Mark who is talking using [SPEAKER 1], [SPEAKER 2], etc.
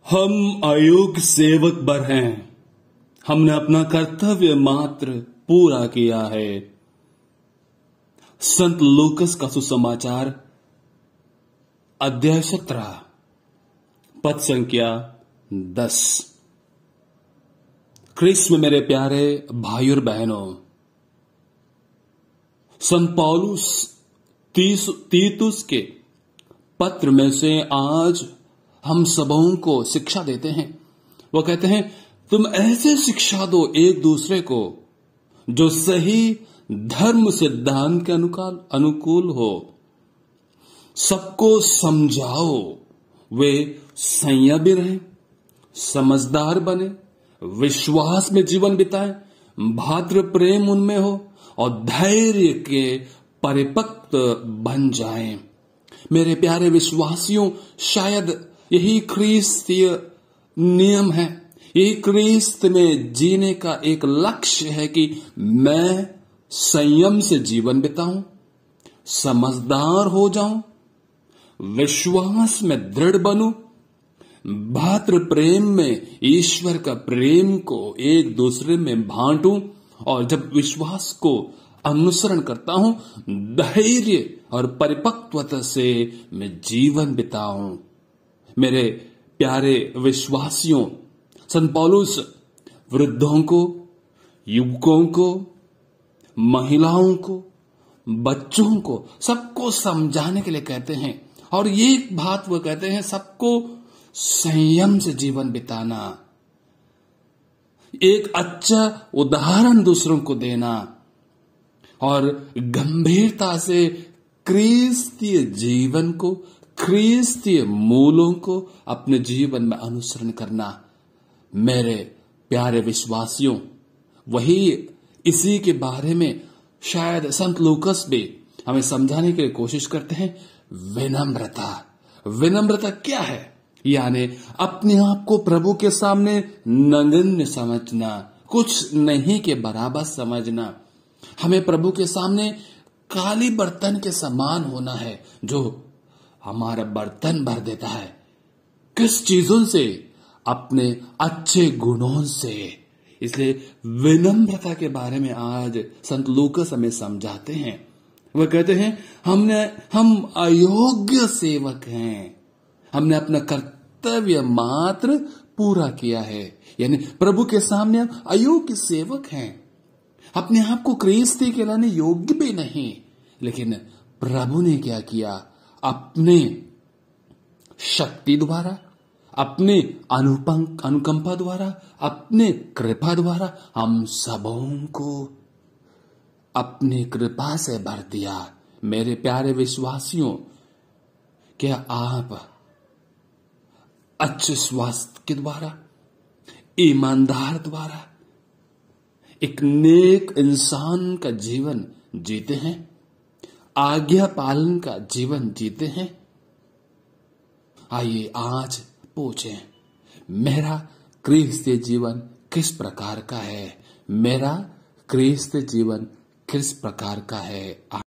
[SPEAKER 1] हम अयोग्य सेवक बर हैं। हमने अपना कर्तव्य मात्र पूरा किया है। संत लूकस का सुसमाचार अध्याय 17 पद संख्या 10। ख्रिस्त में मेरे प्यारे भाई और बहनों, संत पौलुस तीतुस के पत्र में से आज हम सबों को शिक्षा देते हैं। वो कहते हैं, तुम ऐसे शिक्षा दो एक दूसरे को जो सही धर्म सिद्धांत के अनुकूल हो। सबको समझाओ, वे संयमी रहें, समझदार बने, विश्वास में जीवन बिताएं, भातृ प्रेम उनमें हो और धैर्य के परिपक्व बन जाएं। मेरे प्यारे विश्वासियों, शायद यही ख्रीस्तीय नियम है, यही ख्रीस्त में जीने का एक लक्ष्य है कि मैं संयम से जीवन बिताऊं, समझदार हो जाऊं, विश्वास में दृढ़ बनूं, भातृ प्रेम में ईश्वर का प्रेम को एक दूसरे में बांटूं और जब विश्वास को अनुसरण करता हूं, धैर्य और परिपक्वता से मैं जीवन बिताऊं। मेरे प्यारे विश्वासियों, संत पौलुस वृद्धों को, युवकों को, महिलाओं को, बच्चों को, सबको समझाने के लिए कहते हैं। और ये बात वो कहते हैं, सबको संयम से जीवन बिताना, एक अच्छा उदाहरण दूसरों को देना और गंभीरता से ख्रीस्तीय जीवन को, ख्रीस्तीय मूलों को अपने जीवन में अनुसरण करना। मेरे प्यारे विश्वासियों, वही इसी के बारे में शायद संत लूकस भी हमें समझाने के लिए कोशिश करते हैं। विनम्रता। विनम्रता क्या है? यानी अपने आप को प्रभु के सामने नगण्य समझना, कुछ नहीं के बराबर समझना। हमें प्रभु के सामने काली बर्तन के समान होना है, जो हमारा बर्तन भर देता है। किस चीजों से? अपने अच्छे गुणों से। इसलिए विनम्रता के बारे में आज संत लूकस हमें समझाते हैं। वह कहते हैं, हम अयोग्य सेवक हैं, हमने अपना कर्तव्य मात्र पूरा किया है। यानी प्रभु के सामने हम अयोग्य सेवक हैं, अपने आप को ख्रीस्ती के लाने योग्य भी नहीं। लेकिन प्रभु ने क्या किया? अपने शक्ति द्वारा, अपने अनुकंपा द्वारा, अपने कृपा द्वारा हम सबों को अपनी कृपा से भर दिया। मेरे प्यारे विश्वासियों, क्या आप अच्छे स्वास्थ्य के द्वारा, ईमानदार द्वारा एक नेक इंसान का जीवन जीते हैं? आज्ञा पालन का जीवन जीते हैं? आइए आज पूछें, मेरा ख्रीस्तीय जीवन किस प्रकार का है? मेरा ख्रीस्तीय जीवन किस प्रकार का है?